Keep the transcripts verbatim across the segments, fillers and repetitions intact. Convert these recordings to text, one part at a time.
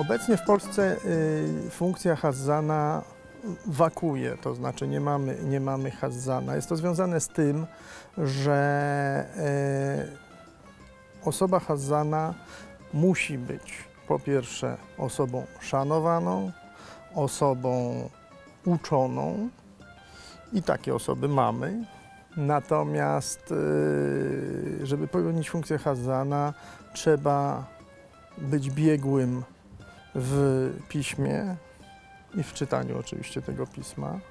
Obecnie w Polsce y, funkcja Hazzana wakuje, to znaczy nie mamy, nie mamy Hazzana. Jest to związane z tym, że y, osoba Hazzana musi być po pierwsze osobą szanowaną, osobą uczoną i takie osoby mamy. Natomiast y, żeby pełnić funkcję Hazzana, trzeba być biegłym w piśmie i w czytaniu oczywiście tego pisma.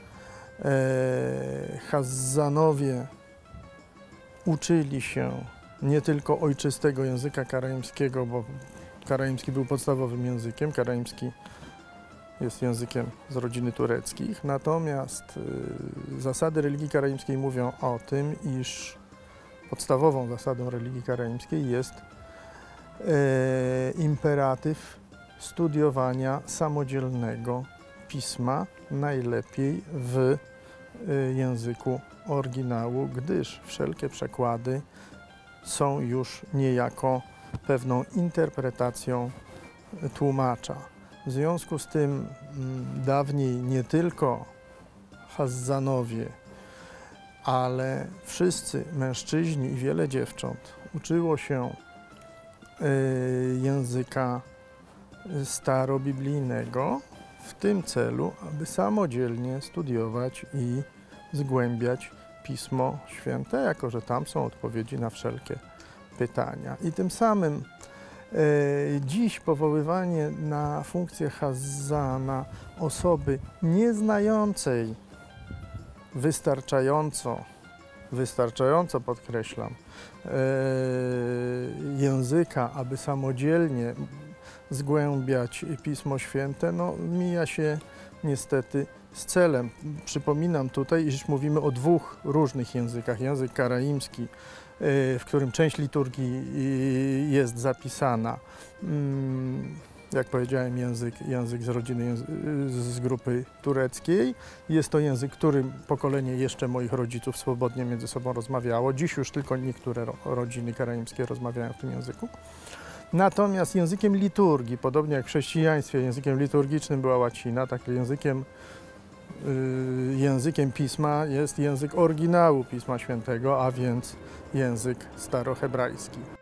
E, Hazzanowie uczyli się nie tylko ojczystego języka karaimskiego, bo karaimski był podstawowym językiem, karaimski jest językiem z rodziny tureckich, natomiast y, zasady religii karaimskiej mówią o tym, iż podstawową zasadą religii karaimskiej jest e, imperatyw studiowania samodzielnego pisma, najlepiej w e, języku oryginału, gdyż wszelkie przekłady są już niejako pewną interpretacją tłumacza. W związku z tym m, dawniej nie tylko Hazzanowie, ale wszyscy mężczyźni i wiele dziewcząt uczyło się y, języka starobiblijnego w tym celu, aby samodzielnie studiować i zgłębiać Pismo Święte, jako że tam są odpowiedzi na wszelkie pytania. I tym samym y, dziś powoływanie na funkcję Hazzana osoby nieznającej wystarczająco, wystarczająco podkreślam, e, języka, aby samodzielnie zgłębiać Pismo Święte, no mija się niestety z celem. Przypominam tutaj, iż mówimy o dwóch różnych językach. Język karaimski, e, w którym część liturgii jest zapisana, mm, jak powiedziałem, język, język z rodziny, z grupy tureckiej. Jest to język, którym pokolenie jeszcze moich rodziców swobodnie między sobą rozmawiało. Dziś już tylko niektóre rodziny karaimskie rozmawiają w tym języku. Natomiast językiem liturgii, podobnie jak w chrześcijaństwie, językiem liturgicznym była łacina, tak językiem, yy, językiem pisma jest język oryginału Pisma Świętego, a więc język starohebrajski.